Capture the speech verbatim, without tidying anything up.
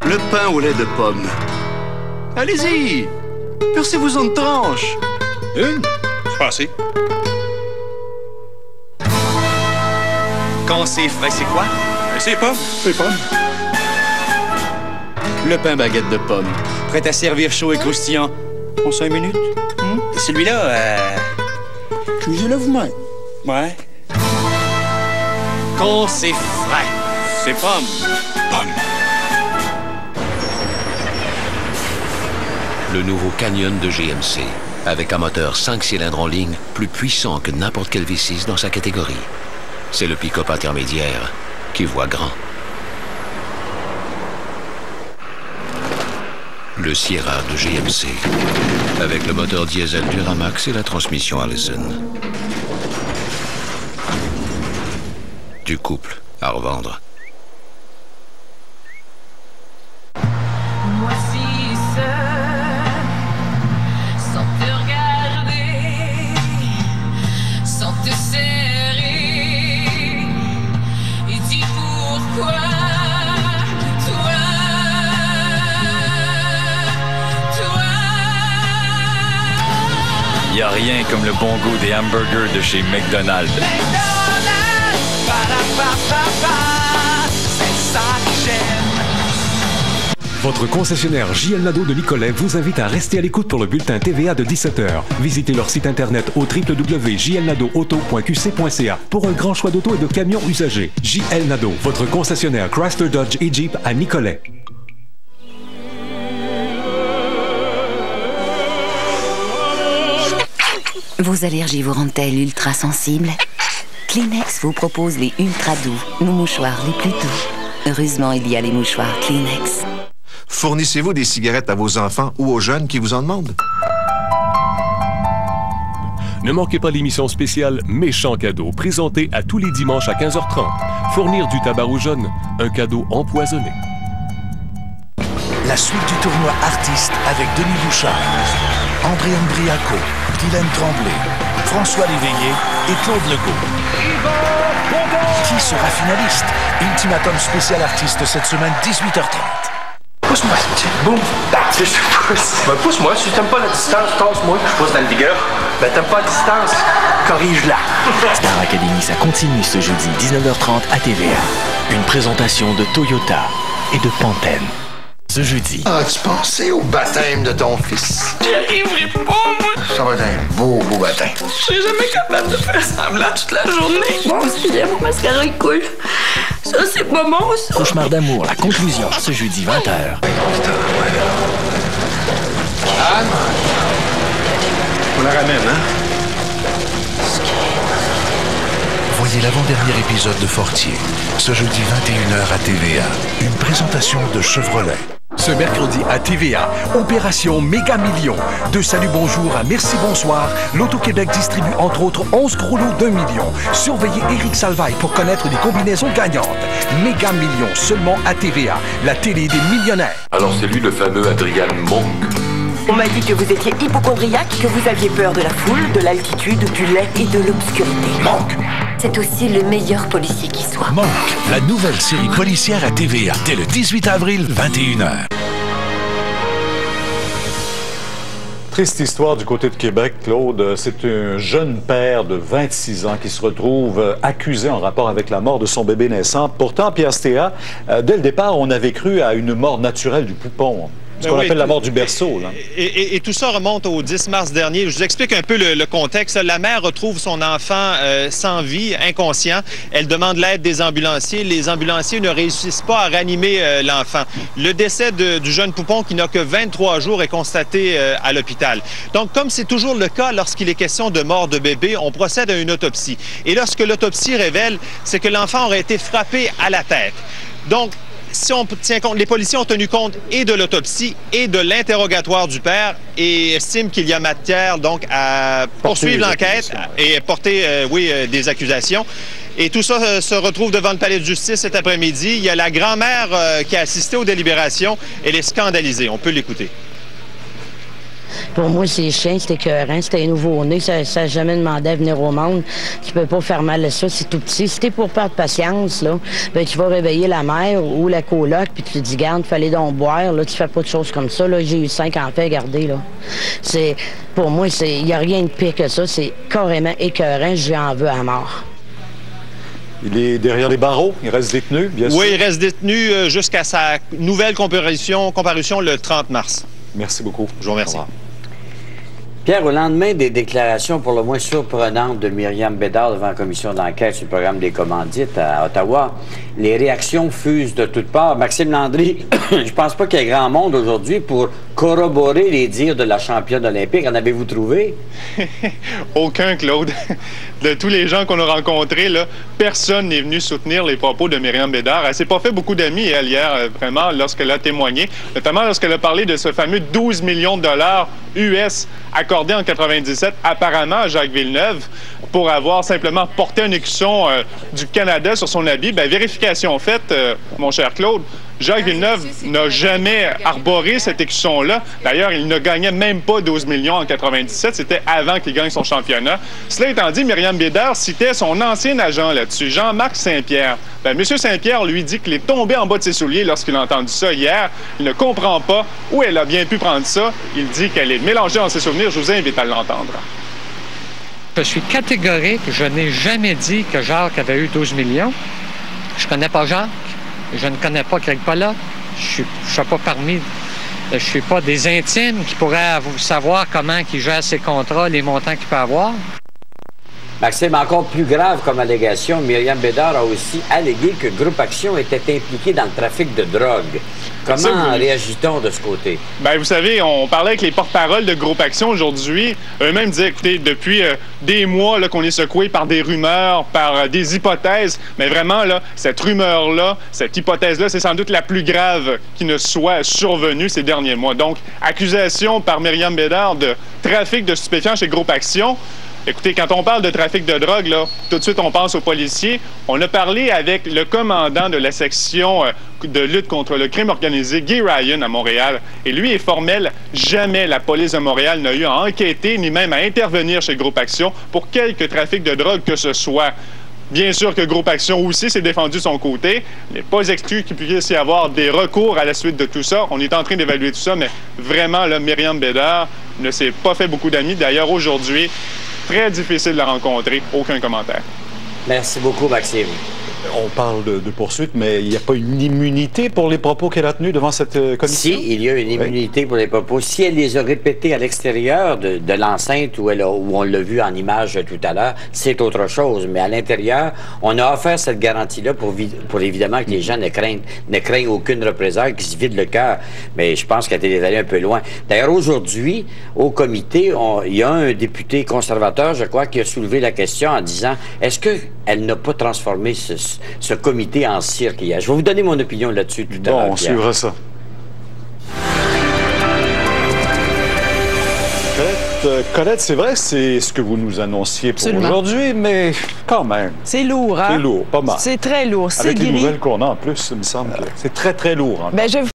Le pain au lait de pomme. Allez-y! Percez-vous en tranche. Une? C'est pas assez. Quand c'est frais, c'est quoi? C'est pas. C'est pas. Le pain baguette de pomme. Prêt à servir chaud et croustillant. En cinq minutes? Hum? Celui-là, euh... cuisez-le vous-même. Ouais. Quand c'est frais, c'est pomme. Pomme. Le nouveau Canyon de G M C, avec un moteur cinq cylindres en ligne plus puissant que n'importe quel V six dans sa catégorie. C'est le pick-up intermédiaire qui voit grand. Le Sierra de G M C, avec le moteur diesel Duramax et la transmission Allison. Du couple à revendre. Moi si seul, sans te regarder, sans te serrer, et dis pourquoi, toi, toi. Y a rien comme le bon goût des hamburgers de chez McDonald's. Votre concessionnaire J L Nadeau de Nicolet vous invite à rester à l'écoute pour le bulletin T V A de dix-sept heures. Visitez leur site internet au w w w point j l nadeau auto point q c point c a pour un grand choix d'auto et de camions usagés. J L Nadeau, votre concessionnaire Chrysler, Dodge et Jeep à Nicolet. Vos allergies vous rendent-elles ultra sensibles? Kleenex vous propose les ultra doux, nos mouchoirs les plus doux. Heureusement, il y a les mouchoirs Kleenex. Fournissez-vous des cigarettes à vos enfants ou aux jeunes qui vous en demandent? Ne manquez pas l'émission spéciale Méchant cadeau, présentée à tous les dimanches à quinze heures trente. Fournir du tabac aux jeunes, un cadeau empoisonné. La suite du tournoi Artistes avec Denis Bouchard, Andréane Briaco, Guylaine Tremblay, François Léveillé et Claude Legault. Qui sera finaliste? Ultimatum spécial artiste cette semaine, dix-huit heures trente. Pousse-moi, tiens, boum, tac, je pousse. Ben, pousse-moi, si t'aimes pas la distance, tasse-moi, je pousse dans le vigueur. Ben, t'aimes pas la distance, corrige-la. Star Academy, ça continue ce jeudi, dix-neuf heures trente à T V A. Une présentation de Toyota et de Pantene. Ce jeudi. As-tu pensé au baptême de ton fils? J'y arriverai pas, moi. Ça va être un beau, beau baptême. Je serai jamais capable de faire semblant toute la journée. Mon filet, mon mascara, il coule. Ça, c'est pas bon, ça. Cauchemar d'amour, la conclusion, ce jeudi, vingt heures. Anne? On la ramène, hein? Voyez l'avant-dernier épisode de Fortier, ce jeudi vingt et une heures à T V A. Une présentation de Chevrolet. Ce mercredi à T V A, Opération Méga Million. De Salut Bonjour à Merci Bonsoir, l'Auto-Québec distribue entre autres onze gros lots d'un million. Surveillez Éric Salvaille pour connaître les combinaisons gagnantes. Méga Million seulement à T V A, la télé des millionnaires. Alors c'est lui le fameux Adrian Monk. On m'a dit que vous étiez hypochondriaque, que vous aviez peur de la foule, de l'altitude, du lait et de l'obscurité. Monk! C'est aussi le meilleur policier qui soit. Monk, la nouvelle série policière à T V A, dès le dix-huit avril, vingt et une heures. Triste histoire du côté de Québec, Claude. C'est un jeune père de vingt-six ans qui se retrouve accusé en rapport avec la mort de son bébé naissant. Pourtant, Pierre Stéa, dès le départ, on avait cru à une mort naturelle du poupon. Ce qu'on oui, appelle la mort du berceau. Là. Et, et, et tout ça remonte au dix mars dernier. Je vous explique un peu le, le contexte. La mère retrouve son enfant euh, sans vie, inconscient. Elle demande l'aide des ambulanciers. Les ambulanciers ne réussissent pas à ranimer euh, l'enfant. Le décès de, du jeune poupon, qui n'a que vingt-trois jours, est constaté euh, à l'hôpital. Donc, comme c'est toujours le cas lorsqu'il est question de mort de bébé, on procède à une autopsie. Et là, ce que l'autopsie révèle, c'est que l'enfant aurait été frappé à la tête. Donc, si on tient compte, les policiers ont tenu compte et de l'autopsie et de l'interrogatoire du père et estiment qu'il y a matière donc à poursuivre l'enquête et porter, euh, oui, euh, des accusations. Et tout ça euh, se retrouve devant le palais de justice cet après-midi. Il y a la grand-mère euh, qui a assisté aux délibérations. Elle est scandalisée. On peut l'écouter. Pour moi, c'est chien, c'est écœurant, c'est un nouveau-né, ça n'a jamais demandé à venir au monde, qui peut pas faire mal à ça, c'est tout petit. Si t'es pour perdre patience, là, ben tu vas réveiller la mère ou la coloc, puis tu te dis, garde, fallait donc boire, là, tu fais pas de choses comme ça, là, j'ai eu cinq enfants à garder, là. C'est, pour moi, il n'y a rien de pire que ça, c'est carrément écœurant, j'y en veux à mort. Il est derrière les barreaux, il reste détenu, bien sûr. Oui, il reste détenu euh, jusqu'à sa nouvelle comparution, comparution le trente mars. Merci beaucoup. Je vous remercie. Pierre, au lendemain des déclarations pour le moins surprenantes de Myriam Bédard devant la commission d'enquête sur le programme des commandites à Ottawa, les réactions fusent de toutes parts. Maxime Landry, je pense pas qu'il y ait grand monde aujourd'hui pour corroborer les dires de la championne olympique. En avez-vous trouvé? Aucun, Claude. De tous les gens qu'on a rencontrés, là, personne n'est venu soutenir les propos de Myriam Bédard. Elle s'est pas fait beaucoup d'amis, elle, hier, vraiment, lorsqu'elle a témoigné, notamment lorsqu'elle a parlé de ce fameux douze millions de dollars U S accordé en quatre-vingt-dix-sept, apparemment à Jacques Villeneuve, pour avoir simplement porté un écusson euh, du Canada sur son habit. Bien, vérification faite, euh, mon cher Claude, Jacques Villeneuve n'a jamais arboré cet écusson-là. D'ailleurs, il ne gagnait même pas douze millions en quatre-vingt-dix-sept. C'était avant qu'il gagne son championnat. Cela étant dit, Myriam Bédard citait son ancien agent là-dessus, Jean-Marc Saint-Pierre. Bien, M. Saint-Pierre lui dit qu'il est tombé en bas de ses souliers lorsqu'il a entendu ça hier. Il ne comprend pas où elle a bien pu prendre ça. Il dit qu'elle est mélangée dans ses souvenirs. Je vous invite à l'entendre. Je suis catégorique. Je n'ai jamais dit que Jacques avait eu douze millions. Je connais pas Jacques. Je ne connais pas Craig Pollock. Je ne suis pas parmi... Je suis pas des intimes qui pourraient savoir comment il gère ses contrats, les montants qu'il peut avoir. Maxime, encore plus grave comme allégation, Myriam Bédard a aussi allégué que Groupe Action était impliqué dans le trafic de drogue. Comment réagit-on de ce côté? Bien, vous savez, on parlait avec les porte-paroles de Groupe Action aujourd'hui. Eux-mêmes disaient, écoutez, depuis euh, des mois qu'on est secoué par des rumeurs, par euh, des hypothèses. Mais vraiment, là, cette rumeur-là, cette hypothèse-là, c'est sans doute la plus grave qui ne soit survenue ces derniers mois. Donc, accusation par Myriam Bédard de trafic de stupéfiants chez Groupe Action. Écoutez, quand on parle de trafic de drogue, là, tout de suite, on pense aux policiers. On a parlé avec le commandant de la section euh, de lutte contre le crime organisé, Guy Ryan, à Montréal. Et lui est formel. Jamais la police de Montréal n'a eu à enquêter, ni même à intervenir chez Groupe Action pour quelque trafic de drogue que ce soit. Bien sûr que Groupe Action aussi s'est défendu de son côté. Il n'est pas exclu qu'il puisse y avoir des recours à la suite de tout ça. On est en train d'évaluer tout ça, mais vraiment, là, Myriam Bédard ne s'est pas fait beaucoup d'amis. D'ailleurs, aujourd'hui, très difficile de la rencontrer. Aucun commentaire. Merci beaucoup, Maxime. On parle de, de poursuite, mais il n'y a pas une immunité pour les propos qu'elle a tenus devant cette euh, commission? Si, il y a une immunité oui. pour les propos. Si elle les a répétés à l'extérieur de, de l'enceinte où, elle a, où on l'a vu en image tout à l'heure, c'est autre chose. Mais à l'intérieur, on a offert cette garantie-là pour, pour évidemment que les gens ne craignent, ne craignent aucune représailles, qu'ils se vident le cœur. Mais je pense qu'elle est allée un peu loin. D'ailleurs, aujourd'hui, au comité, on, il y a un député conservateur, je crois, qui a soulevé la question en disant, est-ce qu'elle n'a pas transformé ce ce comité en cirque hier? Je vais vous donner mon opinion là-dessus tout à l'heure. Bon, on suivra ça. Colette, euh, Colette, c'est vrai, c'est ce que vous nous annonciez pour aujourd'hui, mais quand même. C'est lourd, hein? C'est lourd, pas mal. C'est très lourd. Avec gris. les nouvelles qu'on a en plus, il me semble que c'est très, très lourd. Ben, je